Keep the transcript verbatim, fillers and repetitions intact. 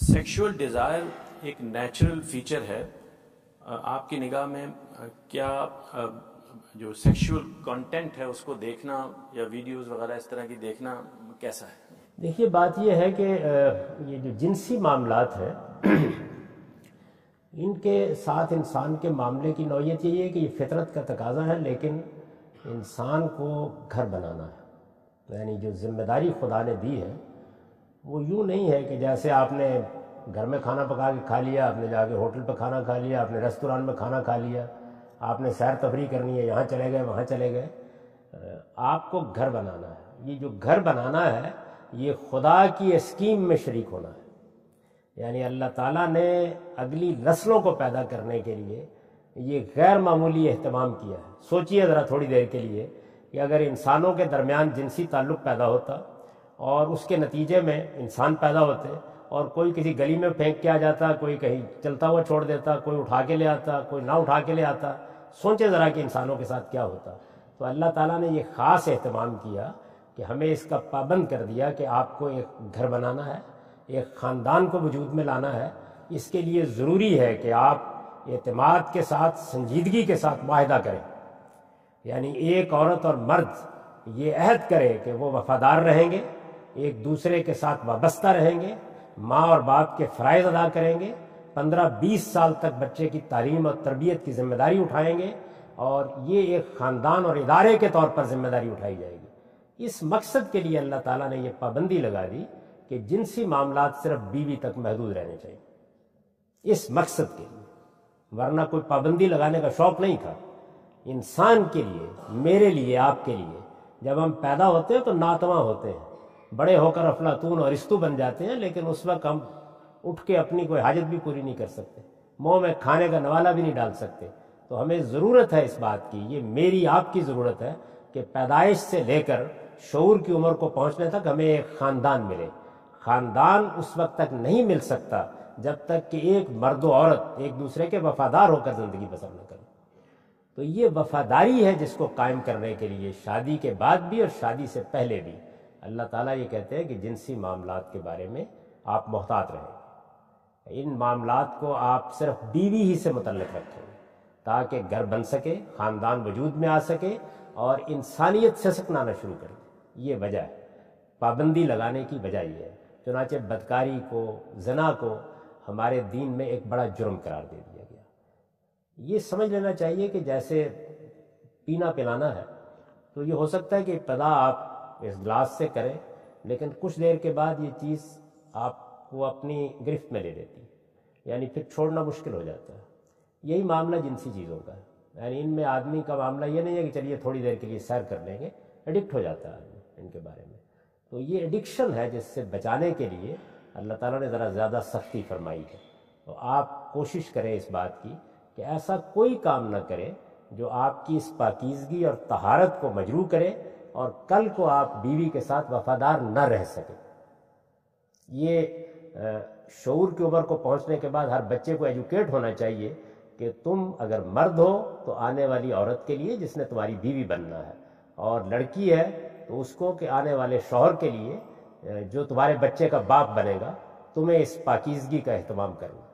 Sexual desire ایک natural feature ہے. آپ کی نگاہ میں کیا جو سیکشول کنٹینٹ ہے اس کو دیکھنا یا ویڈیوز وغیرہ اس طرح کی دیکھنا کیسا ہے؟ دیکھیے بات یہ ہے کہ یہ جو جنسی معاملات ہیں ان کے ساتھ انسان کے معاملے کی نوعیت یہ ہے کہ یہ فطرت کا تقاضا ہے، لیکن انسان کو گھر بنانا ہے. یعنی جو ذمہ داری خدا نے دی ہے وہ یوں نہیں ہے کہ جیسے آپ نے گھر میں کھانا پکا کے کھا لیا، آپ نے جا کے ہوٹل پہ کھانا کھا لیا، آپ نے ریستوران میں کھانا کھا لیا، آپ نے سیر تفریح کرنی ہے، یہاں چلے گئے وہاں چلے گئے. آپ کو گھر بنانا ہے. یہ جو گھر بنانا ہے یہ خدا کی اسکیم میں شریک ہونا ہے. یعنی اللہ تعالیٰ نے اگلی نسلوں کو پیدا کرنے کے لیے یہ غیر معمولی اہتمام کیا ہے. سوچئے ذرا تھوڑی دیر کے لیے کہ اگر انسانوں کے درمیان جنسی تعلق پیدا ہوتا اور اس کے نتیجے میں انسان پیدا ہوتے اور کوئی کسی گلی میں پھینک کے آ جاتا، کوئی کہیں چلتا ہوا چھوڑ دیتا، کوئی اٹھا کے لے آتا، کوئی نہ اٹھا کے لے آتا، سوچے ذرا کہ انسانوں کے ساتھ کیا ہوتا. تو اللہ تعالیٰ نے یہ خاص اہتمام کیا کہ ہمیں اس کا پابند کر دیا کہ آپ کو ایک گھر بنانا ہے، ایک خاندان کو وجود میں لانا ہے. اس کے لیے ضروری ہے کہ آپ اعتماد کے ساتھ، سنجیدگی کے ساتھ معاہدہ کریں. یعنی ایک عورت اور مرد یہ عہد کرے کہ وہ وفادار رہیں گے، ایک دوسرے کے ساتھ وابستہ رہیں گے، ماں اور باپ کے فرائض ادا کریں گے، پندرہ بیس سال تک بچے کی تعلیم اور تربیت کی ذمہ داری اٹھائیں گے، اور یہ ایک خاندان اور ادارے کے طور پر ذمہ داری اٹھائی جائے گی. اس مقصد کے لیے اللہ تعالیٰ نے یہ پابندی لگا دی کہ جنسی معاملات صرف بیوی تک محدود رہنے چاہیے، اس مقصد کے لیے. ورنہ کوئی پابندی لگانے کا شوق نہیں تھا. انسان کے لیے، میرے لیے، آپ کے لیے جب ہم پیدا ہوتے ہیں تو ناتواں ہوتے ہیں، بڑے ہو کر افلاطون اور ارسطو بن جاتے ہیں، لیکن اس وقت ہم اٹھ کے اپنی کوئی حاجت بھی پوری نہیں کر سکتے، منہ میں کھانے کا نوالا بھی نہیں ڈال سکتے. تو ہمیں ضرورت ہے اس بات کی، یہ میری آپ کی ضرورت ہے کہ پیدائش سے لے کر شعور کی عمر کو پہنچنے تک ہمیں ایک خاندان ملے. خاندان اس وقت تک نہیں مل سکتا جب تک کہ ایک مرد و عورت ایک دوسرے کے وفادار ہو کر زندگی بسر نہ کریں. تو یہ وفاداری ہے جس کو قائم کرنے کے لیے شادی کے بعد بھی اور شادی سے پہلے بھی اللہ تعالیٰ یہ کہتے ہیں کہ جنسی معاملات کے بارے میں آپ محتاط رہیں. ان معاملات کو آپ صرف بیوی ہی سے متعلق رکھیں تاکہ گھر بن سکے، خاندان وجود میں آ سکے اور انسانیت سے سکنانا شروع کر دے. یہ وجہ ہے، پابندی لگانے کی وجہ یہ ہے. چنانچہ بدکاری کو، زنا کو ہمارے دین میں ایک بڑا جرم قرار دے دیا گیا. یہ سمجھ لینا چاہیے کہ جیسے پینا پلانا ہے تو یہ ہو سکتا ہے کہ ابتدا آپ اس گلاس سے کریں، لیکن کچھ دیر کے بعد یہ چیز آپ کو اپنی گرفت میں لے لیتی ہے، یعنی پھر چھوڑنا مشکل ہو جاتا ہے. یہی معاملہ جنسی چیزوں کا ہے. یعنی ان میں آدمی کا معاملہ یہ نہیں ہے کہ چلیے تھوڑی دیر کے لیے سیر کر لیں گے، ایڈکٹ ہو جاتا ہے آدمی ان کے بارے میں. تو یہ ایڈکشن ہے جس سے بچانے کے لیے اللہ تعالیٰ نے ذرا زیادہ سختی فرمائی ہے. تو آپ کوشش کریں اس بات کی کہ ایسا کوئی کام نہ کرے جو آپ کی اس پاکیزگی اور طہارت کو مجروح کرے اور کل کو آپ بیوی کے ساتھ وفادار نہ رہ سکیں. یہ شعور کی عمر کو پہنچنے کے بعد ہر بچے کو ایجوکیٹ ہونا چاہیے کہ تم اگر مرد ہو تو آنے والی عورت کے لیے جس نے تمہاری بیوی بننا ہے، اور لڑکی ہے تو اس کو کہ آنے والے شوہر کے لیے جو تمہارے بچے کا باپ بنے گا، تمہیں اس پاکیزگی کا اہتمام کرنا.